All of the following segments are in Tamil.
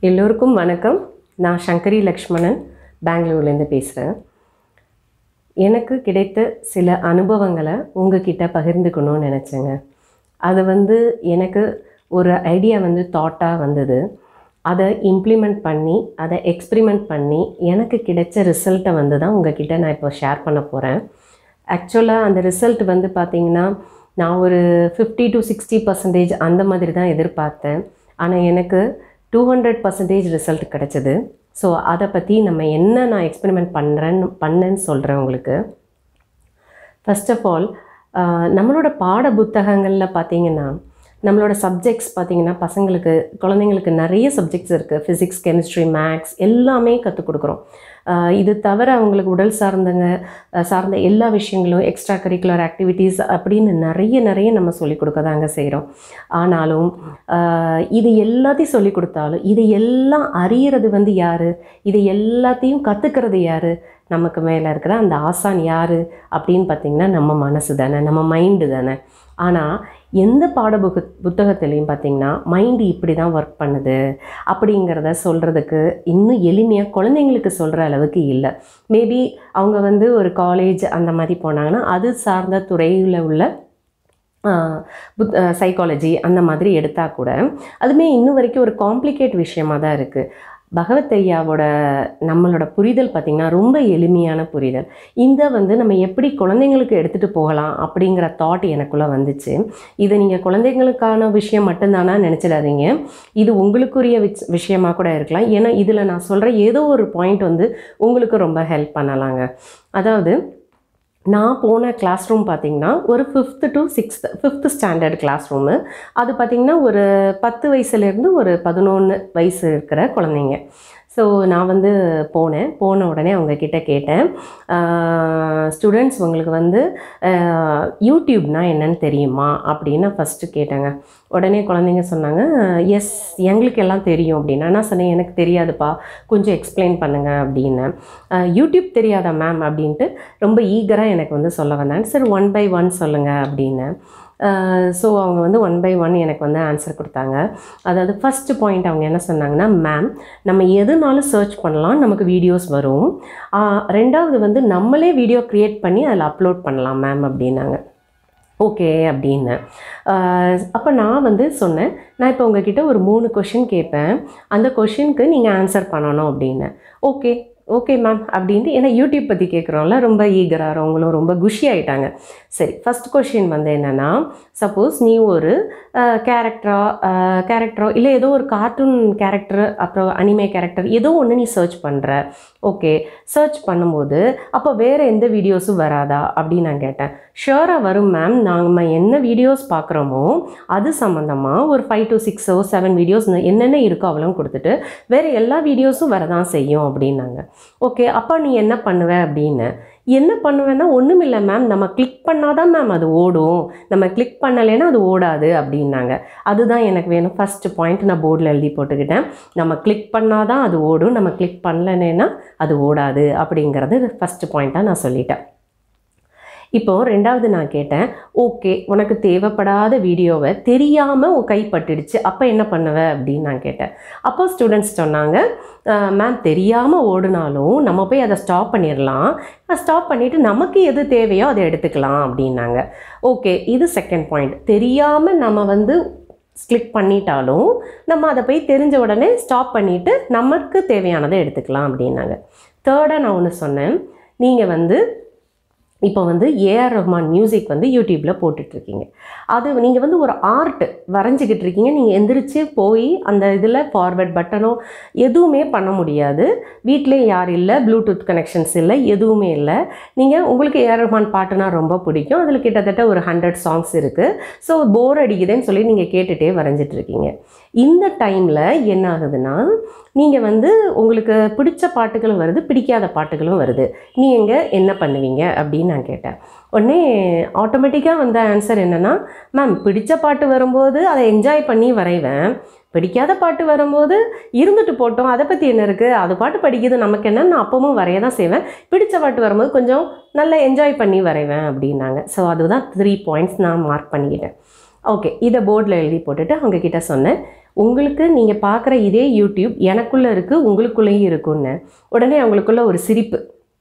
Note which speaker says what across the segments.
Speaker 1: எல்லோருக்கும் வணக்கம். நான் சங்கரி லக்ஷ்மணன் பெங்களூர்லேருந்து பேசுகிறேன். எனக்கு கிடைத்த சில அனுபவங்களை உங்ககிட்ட பகிர்ந்துக்கணும்னு நினச்சேங்க. அது எனக்கு ஒரு ஐடியா தாட்டாக வந்தது. அதை இம்ப்ளிமெண்ட் பண்ணி அதை எக்ஸ்பிரிமெண்ட் பண்ணி எனக்கு கிடைச்ச ரிசல்ட்டை தான் உங்ககிட்ட நான் இப்போ ஷேர் பண்ண போகிறேன். ஆக்சுவலாக அந்த ரிசல்ட் பார்த்திங்கன்னா நான் ஒரு 50 to 60% அந்த மாதிரி தான் எதிர்பார்த்தேன். ஆனால் எனக்கு 200% ரிசல்ட் கிடச்சிது. ஸோ அதை பற்றி நான் எக்ஸ்பெரிமெண்ட் பண்ணேன்னு சொல்கிறேன் உங்களுக்கு. ஃபர்ஸ்ட் ஆஃப் ஆல், நம்மளோட பாட புத்தகங்களில் பார்த்திங்கன்னா நம்மளோட சப்ஜெக்ட்ஸ் பார்த்திங்கன்னா குழந்தைங்களுக்கு நிறைய சப்ஜெக்ட்ஸ் இருக்குது. ஃபிசிக்ஸ், கெமிஸ்ட்ரி, மேக்ஸ் எல்லாமே கற்றுக் கொடுக்குறோம். இது தவிர அவங்களுக்கு உடல் சார்ந்த எல்லா விஷயங்களும், எக்ஸ்ட்ரா கரிக்குலர் ஆக்டிவிட்டீஸ் அப்படின்னு நிறைய நம்ம சொல்லிக் கொடுக்க தாங்க செய்கிறோம். ஆனாலும் இது எல்லாத்தையும் சொல்லிக் கொடுத்தாலும் இது எல்லாம் அறியறது யார், இது எல்லாத்தையும் கற்றுக்கிறது யார், நமக்கு மேலே இருக்கிற அந்த ஆசான் யார் அப்படின்னு பார்த்திங்கன்னா நம்ம மனசு தானே, நம்ம மைண்டு தானே. ஆனால் எந்த புத்தகத்துலேயும் பார்த்திங்கன்னா மைண்டு இப்படி தான் ஒர்க் பண்ணுது அப்படிங்கிறத சொல்கிறதுக்கு இன்னும் எளிமையாக குழந்தைங்களுக்கு சொல்கிற அளவுக்கு இல்லை. மேபி அவங்க ஒரு காலேஜ் அந்த மாதிரி போனாங்கன்னா அது சார்ந்த துறையில் உள்ள சைக்காலஜி அந்த மாதிரி எடுத்தால் கூட அதுவுமே இன்னும் வரைக்கும் ஒரு காம்ப்ளிகேட் விஷயமாக தான் இருக்குது. பகவத் ஐயாவோட நம்மளோட புரிதல் பார்த்திங்கன்னா ரொம்ப எளிமையான புரிதல். நம்ம எப்படி குழந்தைங்களுக்கு எடுத்துகிட்டு போகலாம் அப்படிங்கிற தாட் எனக்குள்ளே வந்துச்சு. இதை நீங்கள் குழந்தைங்களுக்கான விஷயம் மட்டும்தானா நினச்சிடாதீங்க, இது உங்களுக்குரிய விஷயமாக கூட இருக்கலாம். ஏன்னா இதில் நான் சொல்கிற ஏதோ ஒரு பாயிண்ட் உங்களுக்கு ரொம்ப ஹெல்ப் பண்ணலாங்க. அதாவது நான் போன கிளாஸ் ரூம் பார்த்திங்கன்னா ஒரு 5th to 6th standard class room. அது பார்த்திங்கன்னா ஒரு 10 வயசுலேருந்து ஒரு 11 வயசு இருக்கிற குழந்தைங்க. ஸோ நான் போன உடனே அவங்கக்கிட்ட கேட்டேன், ஸ்டூடெண்ட்ஸ் உங்களுக்கு யூடியூப்னால் என்னன்னு தெரியுமா அப்படின்னு ஃபஸ்ட்டு கேட்டாங்க. உடனே குழந்தைங்க சொன்னாங்க, எஸ் எங்களுக்கு எல்லாம் தெரியும் அப்படின்னா. நான் சொன்னேன், எனக்கு தெரியாதுப்பா, கொஞ்சம் எக்ஸ்பிளைன் பண்ணுங்கள் அப்படின்னு. யூடியூப் தெரியாதா மேம் அப்படின்ட்டு ரொம்ப ஈகராக எனக்கு சொல்ல வந்தாங்க. சரி 1 by 1 சொல்லுங்கள் அப்படின்னு. ஸோ அவங்க 1 by 1 எனக்கு ஆன்சர் கொடுத்தாங்க. அதாவது ஃபஸ்ட்டு பாயிண்ட் அவங்க என்ன சொன்னாங்கன்னா, மேம் நம்ம எதுனாலும் சர்ச் பண்ணலாம், நமக்கு வீடியோஸ் வரும். ரெண்டாவது நம்மளே வீடியோ க்ரியேட் பண்ணி அதில் அப்லோட் பண்ணலாம் மேம் அப்படின்னாங்க. ஓகே அப்படின்னு. அப்போ நான் சொன்னேன், நான் இப்போ உங்ககிட்ட ஒரு 3 கொஷின் கேட்பேன், அந்த கொஷினுக்கு நீங்கள் ஆன்சர் பண்ணணும் அப்படின்னு. ஓகே மேம் அப்படின்ட்டு, ஏன்னா யூடியூப் பற்றி கேட்குறோம்ல, ரொம்ப ஈகராக அவங்களும் ரொம்ப குஷி ஆகிட்டாங்க. சரி, ஃபஸ்ட் கொஷின் என்னென்னா, சப்போஸ் நீ ஒரு கேரக்டரோ இல்லை ஏதோ ஒரு கார்ட்டூன் கேரக்டர், அப்புறம் அனிமே கேரக்டர் ஏதோ ஒன்று நீ சர்ச் பண்ணுற. ஓகே, சர்ச் பண்ணும்போது அப்போ வேறு எந்த வீடியோஸும் வராதா அப்படின்னு நான் கேட்டேன். ஷியோராக வரும் மேம், நாங்கள் என்ன வீடியோஸ் பார்க்குறோமோ அது சம்மந்தமாக ஒரு 5 to 6 or 7 வீடியோஸ் என்னென்ன இருக்கோ அவ்வளோ கொடுத்துட்டு வேறு எல்லா வீடியோஸும் வரதான் செய்யும் அப்படின்னாங்க. ஓகே, அப்போ நீ என்ன பண்ணுவ அப்படின்னு. என்ன பண்ணுவேன்னா, ஒன்றும் இல்லை மேம், நம்ம கிளிக் பண்ணால் தான் மேம் அது ஓடும், நம்ம கிளிக் பண்ணலைன்னா அது ஓடாது அப்படின்னாங்க. அதுதான் எனக்கு வேணும். ஃபஸ்ட்டு பாயிண்ட் நான் போர்டில் எழுதி போட்டுக்கிட்டேன். நம்ம கிளிக் பண்ணால் தான் அது ஓடும், நம்ம கிளிக் பண்ணலைன்னா அது ஓடாது அப்படிங்கிறது ஃபஸ்ட்டு பாயிண்ட்டாக நான் சொல்லிட்டேன். இப்போது ரெண்டாவது நான் கேட்டேன், ஓகே உனக்கு தேவைப்படாத வீடியோவை தெரியாமல் உன் கைப்பட்டுடுச்சு, அப்போ என்ன பண்ணுவ அப்படின்னு நான் கேட்டேன். அப்போ ஸ்டூடெண்ட்ஸ் சொன்னாங்க, மேம் தெரியாமல் ஓடினாலும் நம்ம போய் அதை ஸ்டாப் பண்ணிடலாம், ஸ்டாப் பண்ணிவிட்டு நமக்கு எது தேவையோ அதை எடுத்துக்கலாம் அப்படின்னாங்க. ஓகே, இது செகண்ட் பாயிண்ட். தெரியாமல் நம்ம கிளிக் பண்ணிட்டாலும் நம்ம அதை போய் தெரிஞ்ச உடனே ஸ்டாப் பண்ணிவிட்டு நமக்கு தேவையானதை எடுத்துக்கலாம் அப்படின்னாங்க. தேர்டாக நான் ஒன்று சொன்னேன், நீங்கள் இப்போ ஏஆர் ரஹ்மான் மியூசிக் யூடியூப்பில் போட்டுட்ருக்கீங்க. அது நீங்கள் ஒரு ஆர்ட் வரைஞ்சிக்கிட்டு இருக்கீங்க. நீங்கள் எந்திரிச்சு போய் அந்த இதில் ஃபார்வர்ட் பட்டனோ எதுவுமே பண்ண முடியாது. வீட்டிலே யார் இல்லை, ப்ளூடூத் கனெக்ஷன்ஸ் இல்லை, எதுவுமே இல்லை. உங்களுக்கு ஏஆர் ரஹ்மான் பாட்டுனா ரொம்ப பிடிக்கும், அதில் கிட்டத்தட்ட ஒரு 100 சாங்ஸ் இருக்குது. ஸோ போர் அடிக்குதுன்னு சொல்லி நீங்கள் கேட்டுகிட்டே வரைஞ்சிட்ருக்கீங்க. இந்த டைமில் என்ன ஆகுதுன்னா, நீங்கள் உங்களுக்கு பிடிச்ச பாட்டுகளும் வருது, பிடிக்காத பாட்டுகளும் வருது. நீங்கள் என்ன பண்ணுவீங்க அப்படின்னு நான் கேட்டேன். உடனே ஆட்டோமேட்டிக்காக ஆன்சர் என்னென்னா, மேம் பிடிச்ச பாட்டு வரும்போது அதை என்ஜாய் பண்ணி வரைவேன், பிடிக்காத பாட்டு வரும்போது இருந்துட்டு போட்டோம், அதை பற்றி என்ன இருக்குது, அது பாட்டு படிக்குது நமக்கு என்ன, நான் அப்பவும் வரைய தான் செய்வேன், பிடிச்ச பாட்டு வரும்போது கொஞ்சம் நல்லா என்ஜாய் பண்ணி வரைவேன் அப்படின்னாங்க. ஸோ அதுதான் 3 பாயிண்ட்ஸ் நான் மார்க் பண்ணிக்கிட்டேன். ஓகே, இதை போர்டில் எழுதி போட்டுட்டு அவங்க கிட்ட சொன்னேன், உங்களுக்கு நீங்கள் பார்க்குற இதே யூடியூப் எனக்குள்ளே இருக்குது, உங்களுக்குள்ளேயும் இருக்குன்னு. உடனே அவங்களுக்குள்ள ஒரு சிரிப்பு.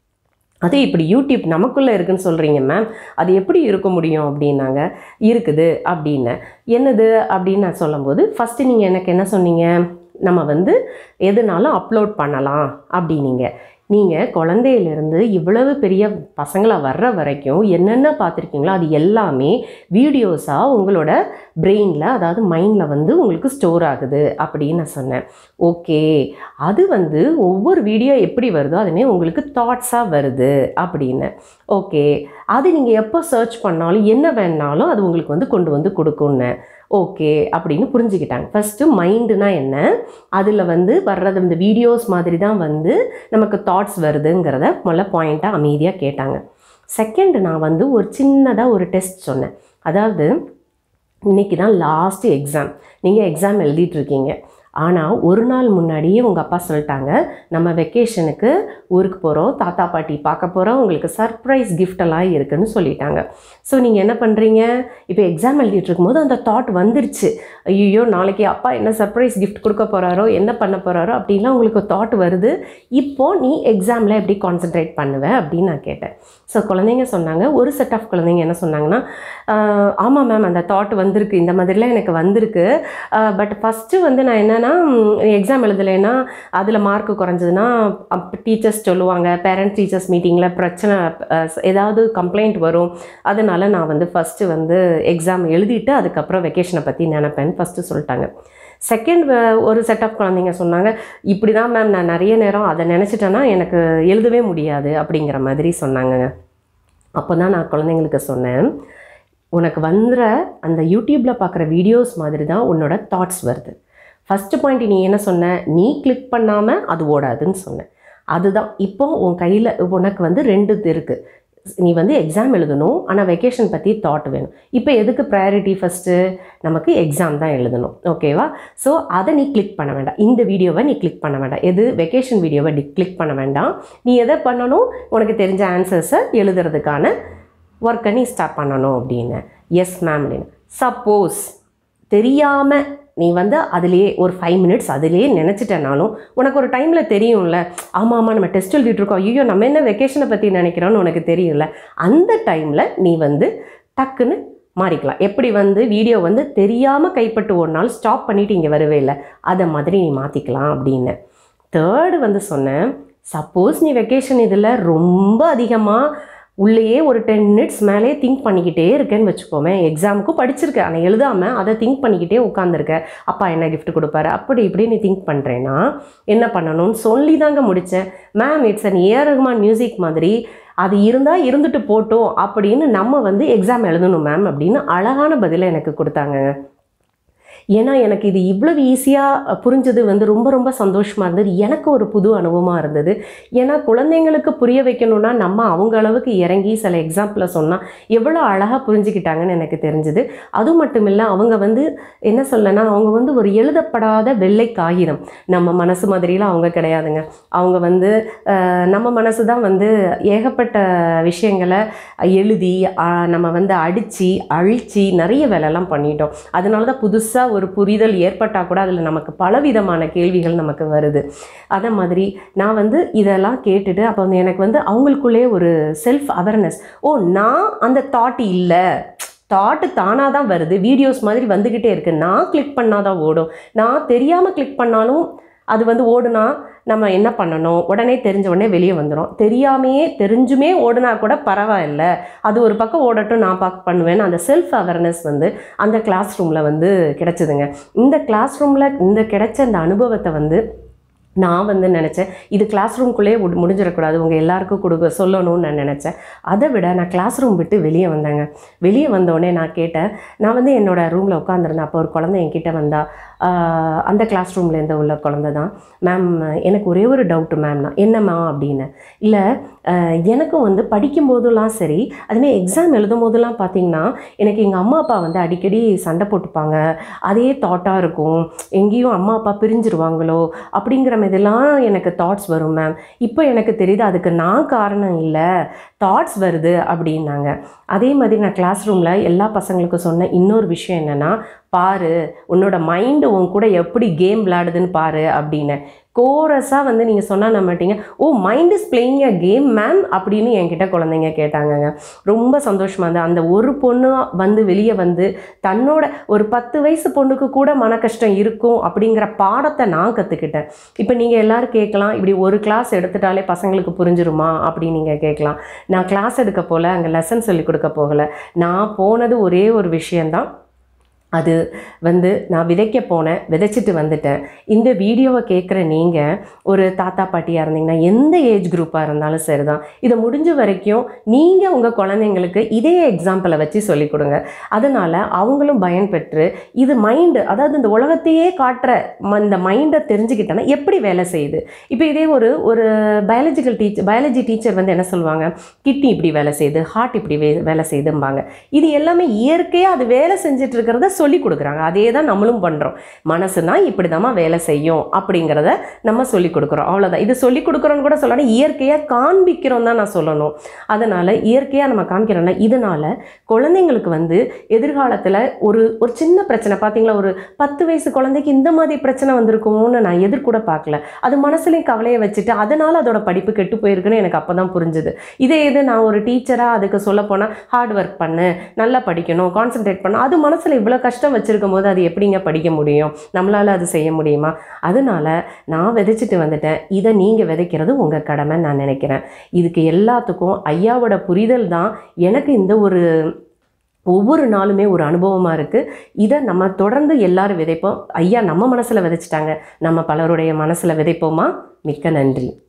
Speaker 1: அது இப்படி யூடியூப் நமக்குள்ளே இருக்குன்னு சொல்கிறீங்க மேம், அது எப்படி இருக்க முடியும் அப்படின்னாங்க. இருக்குது அப்படின்னு. என்னது அப்படின்னு நான் சொல்லும்போது, ஃபஸ்ட்டு நீங்கள் எனக்கு என்ன சொன்னீங்க, நம்ம வந்து எதுனாலும் அப்லோட் பண்ணலாம் அப்படின்னீங்க. நீங்கள் குழந்தையிலேருந்து இவ்வளவு பெரிய பசங்களாக வர்ற வரைக்கும் என்னென்ன பார்த்துருக்கீங்களோ அது எல்லாமே வீடியோஸாக உங்களோட பிரெயினில், அதாவது மைண்டில் வந்து உங்களுக்கு ஸ்டோர் ஆகுது அப்படின்னு நான் சொன்னேன். ஓகே, அது வந்து ஒவ்வொரு வீடியோ எப்படி வருதோ அதுமாரி உங்களுக்கு தாட்ஸாக வருது அப்படின்னு. ஓகே, அது நீங்கள் எப்போ சர்ச் பண்ணாலும் என்ன வேணாலும் அது உங்களுக்கு வந்து கொண்டு வந்து கொடுக்குன்னு. ஓகே அப்படின்னு புரிஞ்சுக்கிட்டாங்க. ஃபஸ்ட்டு மைண்டுனா என்ன, அதில் வந்து வர்றது இந்த வீடியோஸ் மாதிரி தான் வந்து நமக்கு தாட்ஸ் வருதுங்கிறத முதல்ல பாயிண்ட்டாக அமைதியாக கேட்டாங்க. செகண்ட், நான் வந்து ஒரு சின்னதாக ஒரு டெஸ்ட் சொன்னேன். அதாவது இன்றைக்கி தான் லாஸ்ட்டு எக்ஸாம், நீங்கள் எக்ஸாம் எழுதிட்டுருக்கீங்க. ஆனால் ஒரு நாள் முன்னாடியே உங்கள் அப்பா சொல்லிட்டாங்க, நம்ம வெக்கேஷனுக்கு ஊருக்கு போகிறோம், தாத்தா பாட்டி பார்க்க போகிறோம், உங்களுக்கு சர்ப்ரைஸ் கிஃப்டெல்லாம் இருக்குதுன்னு சொல்லிட்டாங்க. ஸோ நீங்கள் என்ன பண்ணுறீங்க, இப்போ எக்ஸாம் எழுதிட்டு இருக்கும்போது அந்த தாட் வந்துருச்சு, ஐயோ நாளைக்கு அப்பா என்ன சர்ப்ரைஸ் கிஃப்ட் கொடுக்க போகிறாரோ, என்ன பண்ண போகிறாரோ அப்படின்லாம் உங்களுக்கு தாட் வருது. இப்போது நீ எக்ஸாமில் எப்படி கான்சென்ட்ரேட் பண்ணுவேன் அப்படின்னு நான் கேட்டேன். ஸோ குழந்தைங்க சொன்னாங்க, ஒரு செட் ஆஃப் குழந்தைங்க என்ன சொன்னாங்கன்னா, ஆமாம் மேம் அந்த தாட் வந்திருக்கு, இந்த மாதிரிலாம் எனக்கு வந்திருக்கு. பட் ஃபஸ்ட்டு வந்து நான் என்னென்னா எக்ஸாம் எழுதலைன்னா அதில் மார்க் குறைஞ்சதுன்னா டீச்சர்ஸ் சொல்லுவாங்க, பேரண்ட்ஸ் டீச்சர்ஸ் மீட்டிங்கில் பிரச்சனை, ஏதாவது கம்ப்ளைண்ட் வரும், அதனால் நான் வந்து ஃபஸ்ட்டு வந்து எக்ஸாம் எழுதிட்டு அதுக்கப்புறம் வெக்கேஷனை பற்றி நினைப்பேன்னு ஃபஸ்ட்டு சொல்லிட்டாங்க. செகண்ட், ஒரு செட் ஆஃப் குழந்தைங்க சொன்னாங்க, இப்படி தான் மேம் நான் நிறைய நேரம் அதை நினச்சிட்டேன்னா எனக்கு எழுதவே முடியாது அப்படிங்கிற மாதிரி சொன்னாங்க. அப்போ தான் நான் குழந்தைங்களுக்கு சொன்னேன், உனக்கு வந்துற அந்த யூடியூப்பில் பார்க்குற வீடியோஸ் மாதிரி தான் உன்னோட தாட்ஸ் வருது. ஃபஸ்ட்டு பாயிண்ட் நீ என்ன சொன்ன, நீ கிளிக் பண்ணாமல் அது ஓடாதுன்னு சொன்னேன். அதுதான் இப்போ உன் கையில் உனக்கு வந்து 2 இருக்குது. நீ வந்து எக்ஸாம் எழுதணும், ஆனால் வெக்கேஷன் பற்றி தாட் வேணும். இப்போ எதுக்கு ப்ரையாரிட்டி, ஃபஸ்ட்டு நமக்கு எக்ஸாம் தான் எழுதணும், ஓகேவா? ஸோ அதை நீ கிளிக் பண்ண வேண்டாம், இந்த வீடியோவை நீ கிளிக் பண்ண வேண்டாம், எது வெக்கேஷன் வீடியோவை கிளிக் பண்ண வேண்டாம். நீ எதை பண்ணணும், உனக்கு தெரிஞ்ச ஆன்சர்ஸை எழுதுறதுக்கான ஒர்க்கை நீ ஸ்டார்ட் பண்ணணும் அப்படின்னு. எஸ் மேம் அப்படின்னு. சப்போஸ் தெரியாமல் நீ வந்து அதிலேயே ஒரு 5 மினிட்ஸ் அதிலேயே நினச்சிட்டனாலும் உனக்கு ஒரு டைமில் தெரியும்ல, ஆமாம் ஆமாம் நம்ம டெஸ்ட் எழுதிட்டுருக்கோம், ஐயோ நம்ம என்ன வெக்கேஷனை பற்றி நினைக்கிறோன்னு உனக்கு தெரியும்ல, அந்த டைமில் நீ வந்து டக்குன்னு மாறிக்கலாம். எப்படி வந்து வீடியோ வந்து தெரியாமல் கைப்பட்டு ஒரு நாள் ஸ்டாப் பண்ணிவிட்டு இங்கே வரவே இல்லை, அதை மாதிரி நீ மாற்றிக்கலாம் அப்படின்னு. தேர்டு வந்து சொன்னேன், சப்போஸ் நீ வெக்கேஷன் இதில் ரொம்ப அதிகமாக உள்ளேயே ஒரு 10 மினிட்ஸ் மேலே திங்க் பண்ணிக்கிட்டே இருக்கேன்னு வச்சுக்கோமே, எக்ஸாமுக்கும் படிச்சிருக்கேன் ஆனால் எழுதாமல் அதை திங்க் பண்ணிக்கிட்டே உட்காந்துருக்க, அப்பா என்ன கிஃப்ட் கொடுப்பாரு அப்படி இப்படி நீ திங்க் பண்ணுறேன்னா என்ன பண்ணணும்னு சொல்லி தாங்க முடித்தேன். Ma'am it's an AR Rahman music மாதிரி, அது இருந்தால் இருந்துட்டு போட்டோம் அப்படின்னு நம்ம வந்து எக்ஸாம் எழுதணும் மேம் அப்படின்னு அழகான பதிலை எனக்கு கொடுத்தாங்க. ஏன்னா எனக்கு இது இவ்வளவு ஈஸியாக புரிஞ்சது வந்து ரொம்ப ரொம்ப சந்தோஷமாக இருந்தது. எனக்கு ஒரு புது அனுபவமாக இருந்தது. ஏன்னா குழந்தைங்களுக்கு புரிய வைக்கணும்னா நம்ம அவங்க அளவுக்கு இறங்கி சில எக்ஸாம்பிளை சொன்னால் எவ்வளோ அழகாக புரிஞ்சுக்கிட்டாங்கன்னு எனக்கு தெரிஞ்சுது. அது மட்டும் இல்லை, அவங்க வந்து என்ன சொல்லனா, அவங்க வந்து ஒரு எழுதப்படாத வெள்ளை காகிதம். நம்ம மனசு மாதிரிலாம் அவங்க கிடையாதுங்க. அவங்க வந்து நம்ம மனசு தான் வந்து ஏகப்பட்ட விஷயங்களை எழுதி நம்ம வந்து அடித்து அழித்து நிறைய வேலைலாம் பண்ணிட்டோம். அதனால தான் புதுசாக ஒரு புரிதல் ஏற்பட்டால் கூட அதில் நமக்கு பலவிதமான கேள்விகள் நமக்கு வருது. அதே மாதிரி நான் வந்து இதெல்லாம் கேட்டுட்டு அப்போ வந்து எனக்கு வந்து அவங்களுக்குள்ளே ஒரு செல்ஃப் அவேர்னஸ், ஓ நான் அந்த தாட் இல்லை, தாட்டு தானாக தான் வருது, வீடியோஸ் மாதிரி வந்துக்கிட்டே இருக்குது, நான் கிளிக் பண்ணாதான் ஓடும், நான் தெரியாமல் கிளிக் பண்ணாலும் அது வந்து ஓடுனா நம்ம என்ன பண்ணணும், உடனே தெரிஞ்ச உடனே வெளியே வந்துடும், தெரிஞ்சுமே ஓடுனா கூட பரவாயில்ல, அது ஒரு பக்கம் ஓடட்டும் நான் பண்ணுவேன்னு அந்த செல்ஃப் அவேர்னஸ் வந்து அந்த கிளாஸ் ரூமில் வந்து கிடச்சிதுங்க. இந்த கிளாஸ் ரூமில் இந்த கிடைச்ச அந்த அனுபவத்தை வந்து நான் வந்து நினச்சேன், இது கிளாஸ் ரூம்குள்ளேயே முடிஞ்சிடக்கூடாது, உங்கள் எல்லாருக்கும் சொல்லணும்னு நான் நினச்சேன். அதை விட நான் கிளாஸ் ரூம் விட்டு வெளியே வந்தேங்க. வெளியே வந்தோடனே நான் கேட்டேன், நான் வந்து என்னோடய ரூமில் உட்காந்துருந்தேன். அப்போ ஒரு குழந்தை என்கிட்ட வந்தா, அந்த கிளாஸ் ரூம்லேருந்து உள்ள குழந்தை தான். மேம் எனக்கு ஒரே ஒரு டவுட்டு மேம்னா, என்னம்மா அப்படின்னு. இல்லை எனக்கும் வந்து படிக்கும்போதெல்லாம் சரி, அதுமாதிரி எக்ஸாம் எழுதும் போதெல்லாம் பார்த்திங்கன்னா எனக்கு எங்கள் அம்மா அப்பா வந்து அடிக்கடி சண்டை போட்டுப்பாங்க. அதே தாட்டாக இருக்கும், எங்கேயும் அம்மா அப்பா பிரிஞ்சிருவாங்களோ அப்படிங்கிற மாதிரிலாம் எனக்கு தாட்ஸ் வரும் மேம். இப்போ எனக்கு தெரியுது அதுக்கு நான் காரணம் இல்லை, தாட்ஸ் வருது அப்படின்னாங்க. அதே மாதிரி நான் கிளாஸ் ரூமில் எல்லா பசங்களுக்கும் சொன்ன இன்னொரு விஷயம் என்னென்னா, பாரு உன்னோட மைண்டு உன் கூட எப்படி கேம் விளையாடுதுன்னு பாரு அப்படின்னு. கோரஸாக வந்து நீங்கள் சொன்னால் நம்பிட்டீங்க, oh mind is playing a game ma'am அப்படின்னு என்கிட்ட குழந்தைங்க கேட்டாங்கங்க. ரொம்ப சந்தோஷமாக இருந்தது. அந்த ஒரு பொண்ணு வந்து வெளியே வந்து தன்னோட ஒரு 10 வயசு பொண்ணுக்கு கூட மன கஷ்டம் இருக்கும் அப்படிங்கிற பாடத்தை நான் கற்றுக்கிட்டேன். இப்போ நீங்கள் எல்லோரும் கேட்கலாம், இப்படி ஒரு கிளாஸ் எடுத்துட்டாலே பசங்களுக்கு புரிஞ்சிருமா அப்படின்னு நீங்கள் கேட்கலாம். நான் கிளாஸ் எடுக்க போகல, அங்கே லெசன் சொல்லி கொடுக்க போகலை. நான் போனது ஒரே ஒரு விஷயந்தான், அது வந்து நான் விதைக்க போனேன், விதைச்சிட்டு வந்துட்டேன். இந்த வீடியோவை கேட்குற நீங்கள் ஒரு தாத்தா பாட்டியாக இருந்தீங்கன்னா, எந்த ஏஜ் குரூப்பாக இருந்தாலும் சரி தான், இதை முடிஞ்ச வரைக்கும் நீங்கள் உங்கள் குழந்தைங்களுக்கு இதே எக்ஸாம்பிளை வச்சு சொல்லிக் கொடுங்க. அதனால் அவங்களும் பயன்பெற்று இது மைண்டு, அதாவது இந்த உலகத்தையே காட்டுற இந்த மைண்டை தெரிஞ்சுக்கிட்டேன்னா எப்படி வேலை செய்யுது. இப்போ இதே ஒரு பயாலஜி டீச்சர் வந்து என்ன சொல்லுவாங்க, கிட்னி இப்படி வேலை செய்யுது, ஹார்ட் இப்படி வேலை செய்யுதும்பாங்க. இது எல்லாமே இயற்கையாக அது வேலை செஞ்சுட்டு இருக்கிறத சொல்லி கொடுக்குறாங்க. அதே தான் நம்மளும் பண்ணுறோம். மனசுனா இப்படி தான் வேலை செய்யும் அப்படிங்கிறத நம்ம சொல்லி கொடுக்குறோம், அவ்வளோதான். இது சொல்லி கொடுக்குறோன்னு கூட சொல்லணும், இயற்கையாக காண்பிக்கிறோம் தான் நான் சொல்லணும். அதனால் இயற்கையாக நம்ம காண்பிக்கிறோம்னா, இதனால் குழந்தைங்களுக்கு வந்து எதிர்காலத்தில் ஒரு சின்ன பிரச்சனை பார்த்தீங்களா, ஒரு 10 வயசு குழந்தைக்கு இந்த மாதிரி பிரச்சனை வந்திருக்குமோன்னு நான் எதிர்கூட பார்க்கல. அது மனசுலேயும் கவலையை வச்சுட்டு அதனால் அதோட படிப்பு கெட்டு போயிருக்குன்னு எனக்கு அப்போ தான் புரிஞ்சுது. இதே இது நான் ஒரு டீச்சராக அதுக்கு சொல்ல போனால், ஹார்ட் ஒர்க் பண்ணு, நல்லா படிக்கணும், கான்சன்ட்ரேட் பண்ணு, அது மனசில் இவ்வளோ கஷ்டம் வச்சுருக்கும் போது அது எப்படிங்க படிக்க முடியும், நம்மளால் அது செய்ய முடியுமா? அதனால் நான் விதைச்சிட்டு வந்துட்டேன். இதை நீங்கள் விதைக்கிறது உங்கள் கடமை நான் நினைக்கிறேன். இதுக்கு எல்லாத்துக்கும் ஐயாவோட புரிதல் தான் எனக்கு இந்த ஒவ்வொரு நாளுமே ஒரு அனுபவமாக இருக்குது. இதை நம்ம தொடர்ந்து எல்லாரும் விதைப்போம். ஐயா நம்ம மனசில் விதைச்சிட்டாங்க, நம்ம பலருடைய மனசில் விதைப்போமா? மிக்க நன்றி.